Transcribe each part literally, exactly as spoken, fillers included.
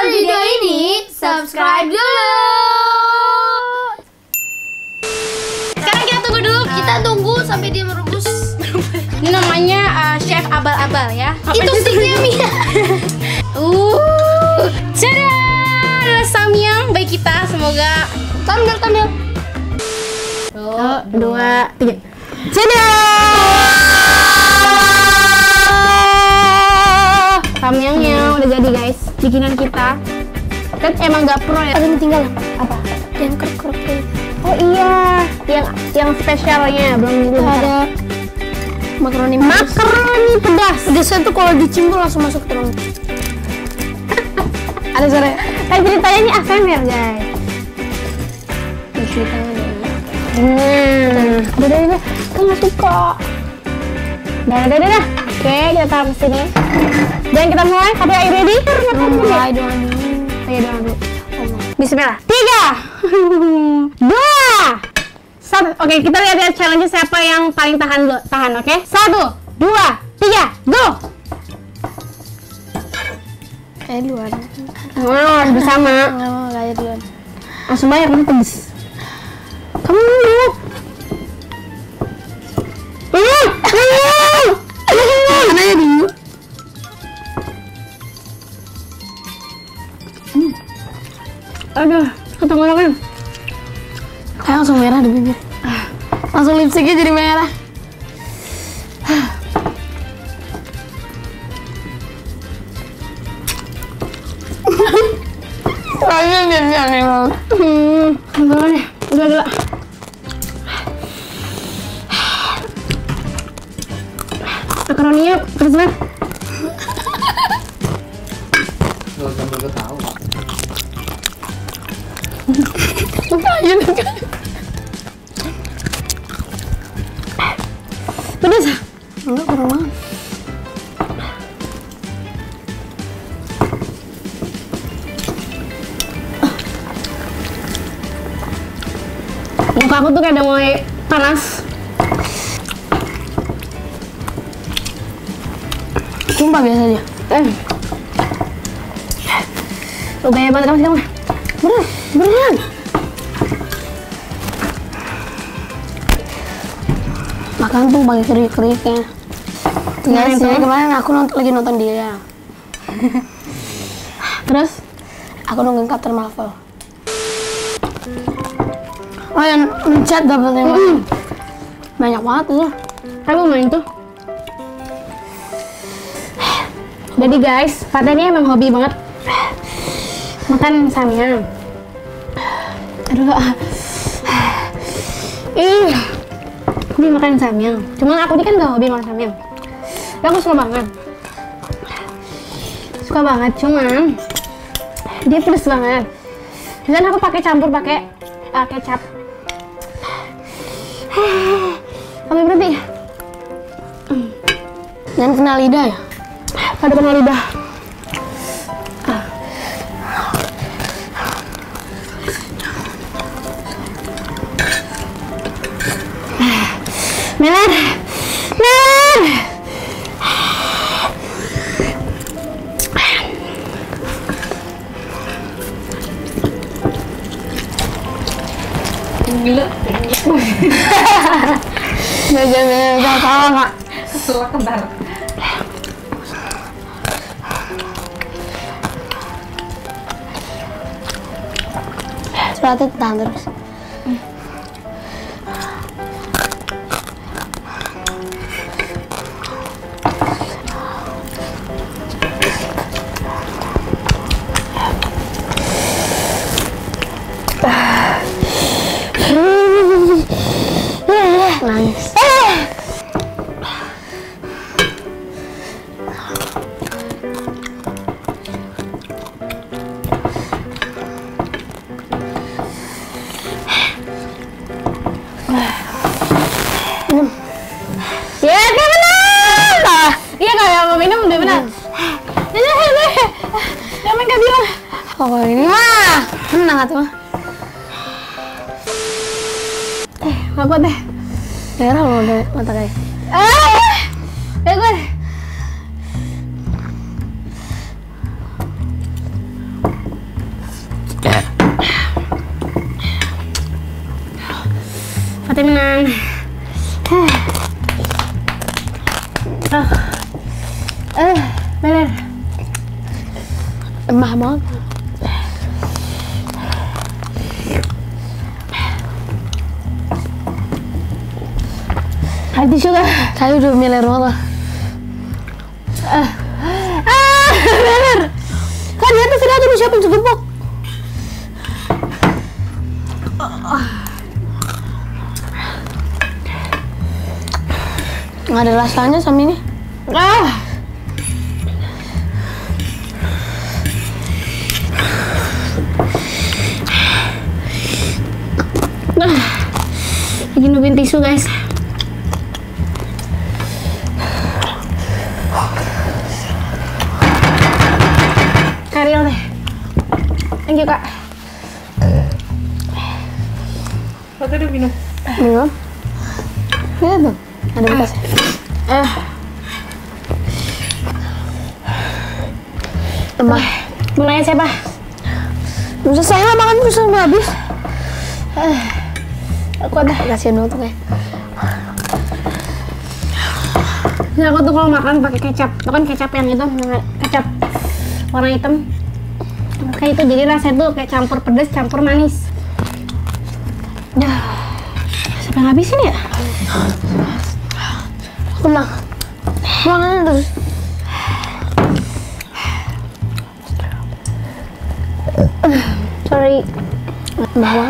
nonton video ini, subscribe dulu. Sekarang kita tunggu dulu, kita tunggu sampai dia merebus. Ini namanya uh, chef abal-abal ya. Apa itu sticknya Mia. Uh, Tada! Adalah samyang bagi kita, semoga Tampil, tampil. Satu, dua, tiga. Tada! Samyangnya udah jadi guys, bikinan kita. Kan emang gak pro ya. Ada yang tinggal Apa? yang keruk-keruk kayak. Oh iya, yang yang spesialnya belum belum Ada makaroni pedas. makaroni pedas. Pedasnya tuh kalau dicimbul langsung masuk ke dalam. Ada suara. Kan ceritanya ini A S M R guys. Ini ceritanya ada. Hmm, udah udah, kan nggak suka. Dah dah dah dah. Oke, kita taruh ke sini. Dan kita mulai. K P I ready? Mulai doang dulu. Ayo doang dulu. Bismillah. Tiga, dua, satu. Oke, kita lihat-lihat challenge siapa yang paling tahan dulu. Tahan, oke? Satu, dua, tiga, go. Kayak duluan. Oh, bersama. Nggak mau, kayak duluan. Langsung banyak ini pedes. Kamu dulu. Hmm, hmm. Anaknya dulu. Aduh, tenggorokan. Kayak langsung merah di bibir. Langsung lipstiknya jadi merah. Soalnya dia bilang emang. Hmm, tenggorokannya. Udah, udah. Makaroninya pedes banget. Kalau sambil ketawa. Kayu kan. Pedes. Enggak, kurang banget. Muka aku tuh kayak udah mulai panas. Sumpah biasa aja. Eh. Lu gaya banget kamu sekarang. Beneran, beneran. Makan tuh pakai kerik-keriknya. Gimana Guys, itu? jadi kemarin aku nonton, lagi nonton dia. Terus? Aku nungguin Captain Marvel. Oh, yang mencet dapetnya Mm. banyak banget tuh. Aku main tuh. Jadi guys, Fatah ini emang hobi banget makan samyang. Aduh, ih, hobi makan samyang. Cuman aku ini kan gak hobi makan samyang. Tapi aku suka banget, suka banget. Cuman dia pedes banget. Dan aku pakai campur pakai uh, kecap. Kamu berhenti? Dan kena lidah ya. Pada kena lidah. Melar, Melar. Gila. Gak jadi, gak salah nggak. Setelah kentar. Berarti tahan terus. Nangis. Ya, dia benar. Iya kayak mau minum dia benar. Dia dia dia main gak bilang. Oh ini mah tenang atuh mah. Eh, nggak kuat deh. Merah loh deh mata kayak. Ah, ya gue. Lemah banget. Hati juga. Saya udah miler banget lah. Ah, ah, bener. Kan di atas sudah tuh siapin segepok. Nggak ada rasanya sama ini. Ah. Nah, bikin nubin tisu guys. Ariel deh. Thank you kak. Kau tadi minum. Minum. Lihat tuh, ada bekasnya. Eh, Lemah. mau nanya siapa? Bisa saya lah makan terus sampai habis. Eh, aku ada. Kasihan banget tuh kayak. Nah, aku tuh kalau makan pakai kecap, bukan kecap yang itu, kecap warna hitam. Kayak itu, jadi rasanya tuh kayak campur pedas, campur manis. Dah, siapa yang habisin ya? Tenang. Makan terus. Sorry. Bawa.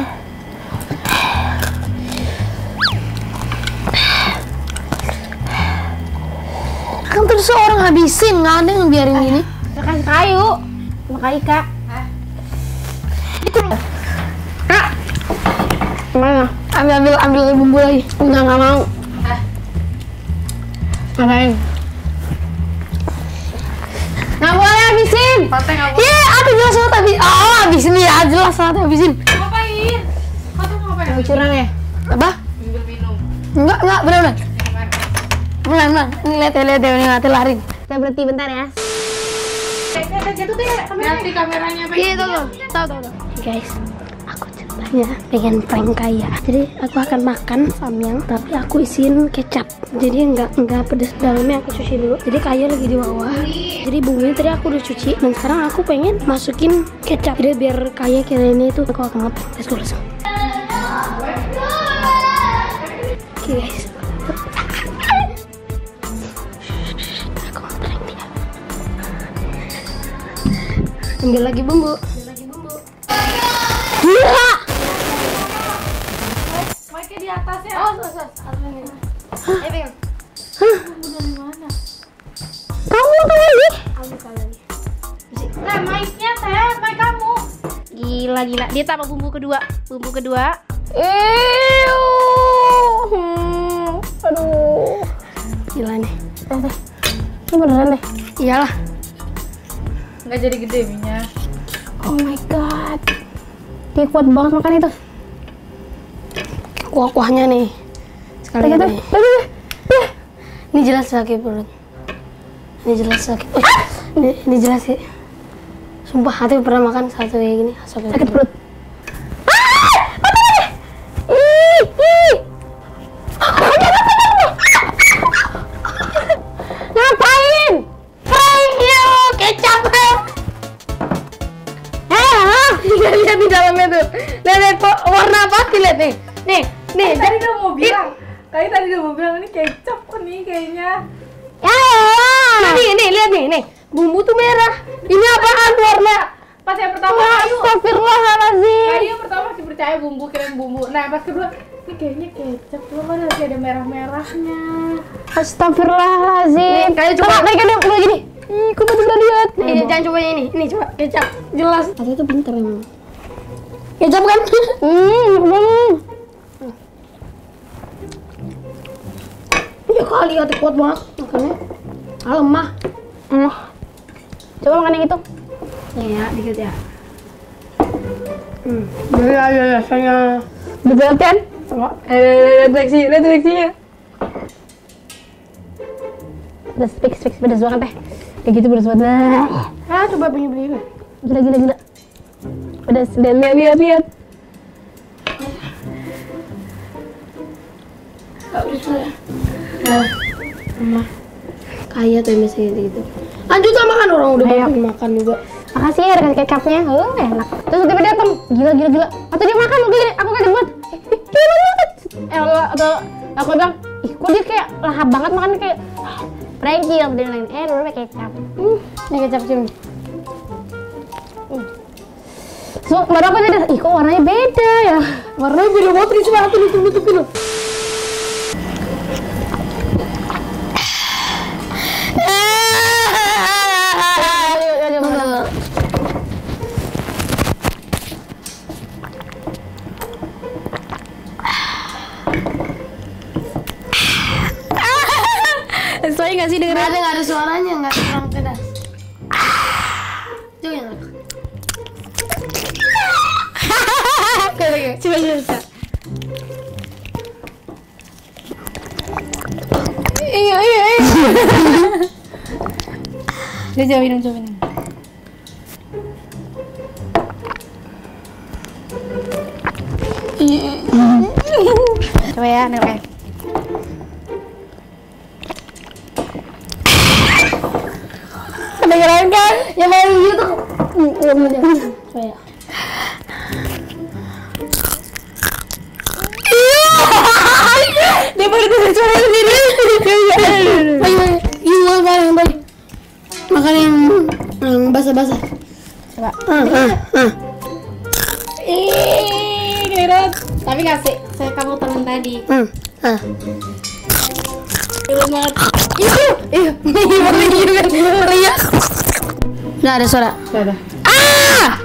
Kan terus orang habisin, nggak ada yang biarin gini. Kita kasih kayu, sama Ika. Itu loh. Kak, mana? Ambil ambil ambil bumbu lagi. Enggak, nggak mau. Ngapain? Nggak boleh habisin. Patah nggak mau. Iya, apa jelas banget habis. Oh, habisin ya, jelas banget habisin. Ngapain? Kau tuh ngapain? Mau curang ya? Apa? Ambil minum. Enggak, enggak, benar benar. Gimana? Benar benar. Ini lihat ya, lihat ya, ini nanti lari. Kita berhenti bentar ya. Eh, ada jatuh deh kameranya. Nanti kameranya apa? Iya, tuh, tuh. Tahu, tahu, tahu. Guys, aku ceritanya pengen prank kaya. Jadi aku akan makan samyang, tapi aku isiin kecap. Jadi enggak enggak pedes, dalamnya aku cuci dulu. Jadi kaya lagi di bawah. Jadi bumbunya tadi aku udah cuci, dan sekarang aku pengen masukin kecap. Jadi biar kaya kira ini itu aku akan ngeprank. Let's go, let's go. Oke guys. Aku ngeprank dia. Ambil lagi bumbu. Gila! Mic-nya di atasnya. Oh, sos, sos. Eh, pegang. Kamu makan lagi? Nah, mic-nya teh, mic kamu. Gila, gila. Dia tambah bumbu kedua. Bumbu kedua. Ew. Hmm. Aduh. Gila nih. Eh, teh. Ini beneran deh. Iyalah. Nggak jadi gede minyak. Oh my god. Dia kuat banget makan itu. Kuah-kuahnya nih. Sekali Gitu. nih. Ini jelas sakit perut. Ini jelas sakit. Eh, ini, ini jelas sih. Sumpah, hati pernah makan satu kayak gini. Sakit, Sakit perut. Ngapain? Prank you, kecap. Eh, lihat lihat di dalamnya tuh. Lihat, lihat kok warna apa sih, lihat nih. Nih, nih. Tadi udah mau bilang. Tadi tadi udah mau bilang ini kecap kok nih kayaknya. Ya, nih, nih, lihat nih, nih. Bumbu tuh merah. Ini apaan warna? Pas yang pertama Ayu. Astagfirullahaladzim. Ayu yang pertama masih percaya bumbu kirain bumbu. Nah, pas kedua ini kayaknya kecap. Belum ada kayak ada merah-merahnya. Astagfirullahaladzim. Nih, kayak coba. Coba, kayak gini, coba gini. Ih, kok baru udah lihat. Nih, jangan coba yang ini. Ini coba kecap. Jelas. Tadi itu pinter emang. Kecap kan? Hmm, hmm. Ya kali hati kuat banget. Makannya. Ah, lemah. Hmm. Coba makan yang itu. Ya, dikit ya. Hmm. Jadi ada rasanya. Betul kan? Eh, reaksi, lihat reaksinya. Pedas, fix, fix, pedas banget teh. Kayak gitu pedas banget. Nah. Ah, coba bunyi-bunyi. Gila, gila, gila. Pedas, lihat, lihat, lihat, lihat. Gak bisa ya. Nah, lemah. Kaya tuh misalnya gitu. Lanjut lah makan, orang udah Ayo. banyak makan juga. makasih ya kasih kecapnya, oh enak. Terus tiba-tiba dia datang, gila gila gila. Atau dia makan, oke, aku kaget banget. Ih, gila banget. Eh, atau aku bilang, ih kok dia kayak lahap banget makan kayak Frankie yang dia lain. Eh, dulu pakai kecap. Hmm, ini kecap cumi. Hmm. So, baru aku jadi, ih kok warnanya beda ya? Warnanya beda banget nih, coba aku tutup-tutupin loh. Soalnya nggak sih dengerin? Ada, nggak ada suaranya, nggak ada orang pedas. Itu yang enak. Coba coba coba. Iya iya iya. Coba coba minum, coba minum. Coba ya, nih oke. Kedengeran kan? Yang main gitu. Coba ya. Dia baru bisa suara sendiri. Ayo, ayo, makan yang tadi. Makan yang yang basah-basah. Coba. Ah, ah, ah. Ih, kedengeran. Tapi kasih saya kamu temen tadi. Hmm, ah. Belum banget. Iya, teriak. Nggak ada suara. Sudah. Ah!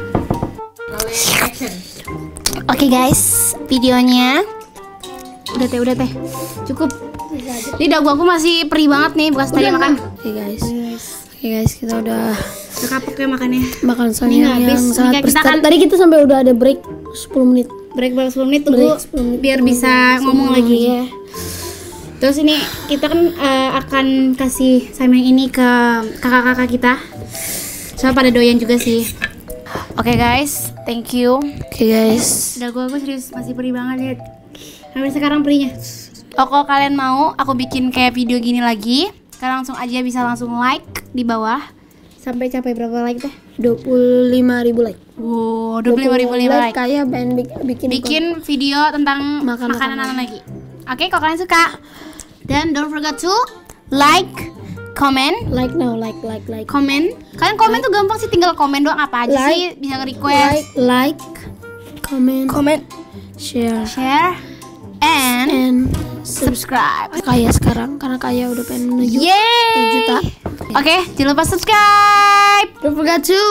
Oke guys, videonya udah teh udah teh cukup. Ini dagu aku masih perih banget nih bekas tadi makan. Oke guys, oke guys, kita udah Udah kapok ya makannya. makan Ini sayur nggak habis. yang Ini sangat kayak kita besar. kan- Tadi kita sampai udah ada break sepuluh menit. Break berapa sepuluh menit tunggu Break sepuluh menit. biar bisa ngomong lagi ya. Terus ini kita kan eh, akan kasih sayur ini ke kakak-kakak kita. Soalnya pada doyan juga sih. Oke guys, thank you. Oke guys, Dagu aku serius masih perih banget lihat. Sampai sekarang perihnya. Oh, kalau kalian mau aku bikin kayak video gini lagi, kalian langsung aja bisa langsung like di bawah. Sampai capai berapa like teh? dua puluh lima ribu like. Wow, dua puluh lima ribu like. Kayak pengen bik- bikin Bikin video tentang Makan makanan makanan. lagi. Oke, kalau kalian suka, dan don't forget to like, comment, like now, like like like comment. Kalian komen tuh gampang sih, tinggal komen doang apa aja Like. sih, bisa nge-request, like like comment comment, share share, and and subscribe. Kaya sekarang karena Kaya udah pengen menuju Yeay! juta. Oke, jangan lupa subscribe. Don't forget to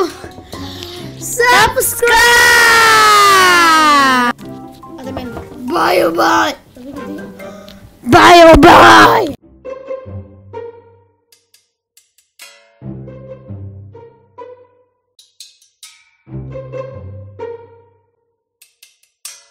Subscribe. bye bye bye bye bye.